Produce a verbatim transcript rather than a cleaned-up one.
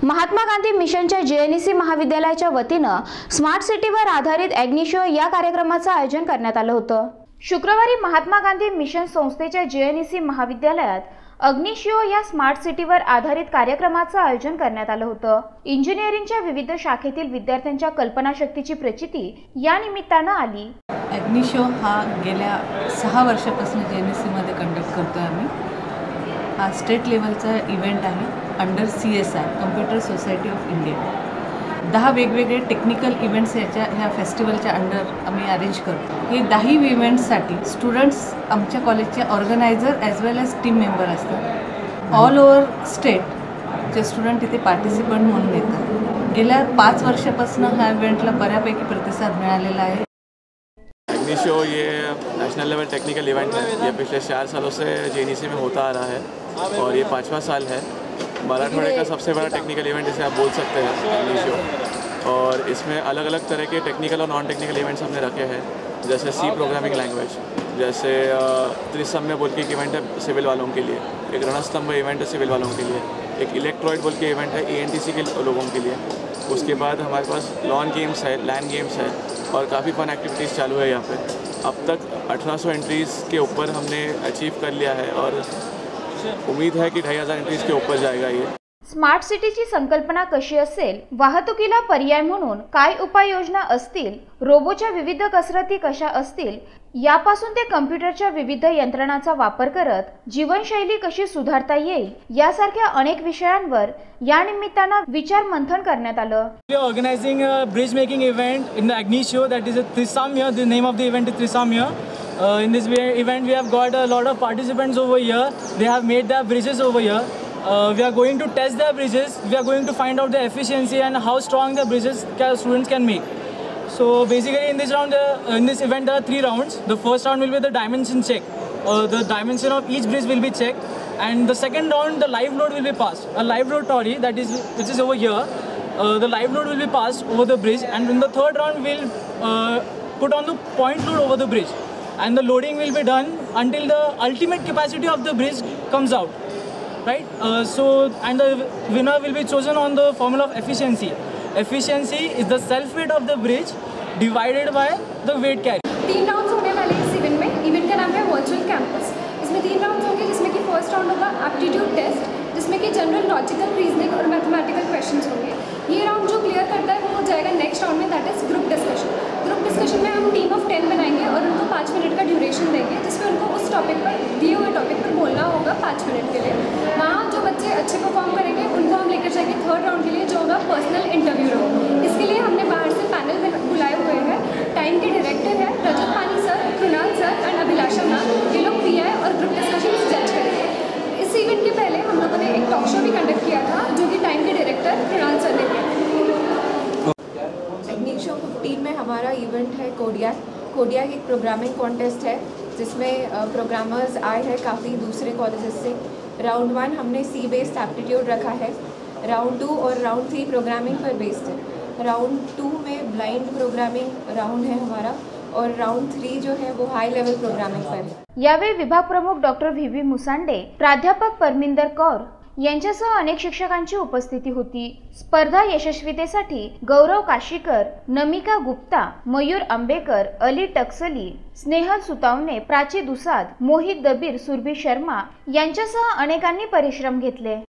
महात्मा गांधी मिशनच्या जे N E सी महाविद्यालयाच्या वतीनं smart सिटीवर आधारित अग्निशो या कार्यक्रमाचं आयोजन करण्यात आलं होतं। शुक्रवारी महात्मा गांधी मिशन संस्थेच्या जे एन ई सी महाविद्यालयात अग्निशो या स्मार्ट सिटीवर आधारित कार्यक्रमाचं आयोजन करण्यात आलं होतं। इंजिनिअरिंगच्या विविध शाखेतील विद्यार्थ्यांच्या कल्पनाशक्तीची प्रचिती या निमित्तानं आली। अग्निशो हा गेल्या सहा वर्षापासून जे एन ई सी मध्ये कंडक्ट करतोय आम्ही। हा स्टेट लेवलचा इव्हेंट आहे under C S I computer society of India. दहा वेगवेगळे टेक्निकल इव्हेंट्स याच्या ह्या फेस्टिवलच्या अंडर आम्ही अरेंज करतो। हे दहा इव्हेंट्ससाठी स्टुडंट्स आमच्या कॉलेजचे organiser as well as team member असतात। ऑल ओव्हर स्टेटचे स्टुडंट इथे पार्टिसिपंट म्हणून येतात। गेल्या पाच वर्षापासून ह्या इव्हेंटला बऱ्यापैकी प्रतिसाद मिळालेला आहे। अग्निशो ये नेशनल लेवल टेक्निकल इवेंट है। ये पिछले चार सालों से जे एन ई सी में होता आ रहा है और ये पाँचवा साल है। मराठवाड़े का सबसे बड़ा टेक्निकल इवेंट जिसे आप बोल सकते हैं अग्निशो। और इसमें अलग अलग तरह के टेक्निकल और नॉन टेक्निकल इवेंट्स हमने रखे हैं, जैसे सी प्रोग्रामिंग लैंग्वेज, जैसे त्रिसम्य बोल के एक इवेंट है सिविल वालों के लिए, एक रणस्तंभ इवेंट है सिविल वालों के लिए, एक इलेक्ट्रॉइड बोल के इवेंट है ई एन टी सी के लोगों के लिए। उसके बाद हमारे पास लॉन गेम्स है, लैंड गेम्स है और काफ़ी फन एक्टिविटीज़ चालू है यहाँ पे। अब तक अठारह सौ एंट्रीज़ के ऊपर हमने अचीव कर लिया है और उम्मीद है कि ढाई हज़ार एंट्रीज़ के ऊपर जाएगा ये। स्मार्ट सिटीची संकल्पना कशी असेल, वाहतुकीला पर्याय म्हणून काय उपाययोजना असतील, रोबोच्या विविध कसरती कशा असतील, यापासून ते कम्प्युटरच्या विविध यंत्रणांचा वापर करत जीवनशैली कशी सुधारता येईल यासारख्या अनेक विषयांवर या निमित्तानं विचार मंथन करण्यात आलं। We are organizing a bridge making event in the Agnisho, that is a Trisamya. The name of the event is Trisamya. Uh, in this event we have got a lot of participants over here. They have made their bridges over here. Uh, we are going to test their bridges. We are going to find out the efficiency and how strong the bridges can, students can make. So basically in this round, uh, in this event there are three rounds. The first round will be the dimension check. Uh, the dimension of each bridge will be checked. And the second round, the live load will be passed. A live load Tori, that is, which is over here. Uh, the live load will be passed over the bridge. And in the third round, we'll uh, put on the point load over the bridge. And the loading will be done until the ultimate capacity of the bridge comes out. Right? Uh, so, and the winner will be chosen on the formula of efficiency. Efficiency is the self weight of the bridge divided by the weight carry. तीन rounds होने वाले इस event में। Event का नाम है virtual campus. इसमें तीन राउंड्स होंगे, जिसमें कि फर्स्ट राउंड होगा एप्टीट्यूड टेस्ट, जिसमें कि जनरल लॉजिकल रीजनिंग और मैथमेटिकल क्वेश्चंस होंगे। ये राउंड जो क्लियर करता है वो हो जाएगा नेक्स्ट राउंड में, that is group discussion. Group discussion में हम टीम ऑफ टेन बनाएंगे और उनको पाँच मिनट का ड्यूरेशन देंगे, जिसमें उनको उस टॉपिक पर दिए हुए टॉपिक पर बोलना होगा पाँच मिनट के लिए। वहाँ जो बच्चे अच्छे परफॉर्म करेंगे उनको हम लेकर जाएंगे थर्ड राउंड के लिए, जो होगा पर्सनल इंटरव्यू राउंड। इसके लिए हमने बाहर से पैनल बुलाए हुए हैं। टाइम के डायरेक्टर है Rajat Pani sir, Krunal sir and Abhilasha ma'am. ये लोग पी आई और ग्रुप डिस्कशन जज करेंगे। इस इवेंट के पहले हम लोगों ने एक टॉक शो भी कंडक्ट किया था, जो कि टाइम के डायरेक्टर कृणाल सर ने किया। अग्निशो फिफ्टीन में हमारा इवेंट है कोडियाक। कोडियाक एक प्रोग्रामिंग कॉन्टेस्ट है, जिसमें प्रोग्रामर्स आए हैं काफ़ी दूसरे कॉलेजेस से। राउंड वन हमने सी बेस्ड एप्टीट्यूड रखा है। राउंड टू और राउंड थ्री प्रोग्रामिंग पर बेस्ड है। राउंड टू में ब्लाइंड प्रोग्रामिंग राउंड है हमारा, और राउंड थ्री जो है वो हाई लेवल प्रोग्रामिंग पर है। यावेळी विभाग प्रमुख डॉक्टर व्ही व्ही मुसांडे, प्राध्यापक परमिंदर कौर यांच्यासह अनेक शिक्षकांची उपस्थिती होती। स्पर्धा यशस्वीतेसाठी गौरव काशीकर, नमिका गुप्ता, मयूर आंबेकर, अली टक्सली, स्नेहल सुतावणे, प्राची दुसाद, मोहित दबीर, सुरभी शर्मा यांच्यासह अनेकांनी परिश्रम घेतले।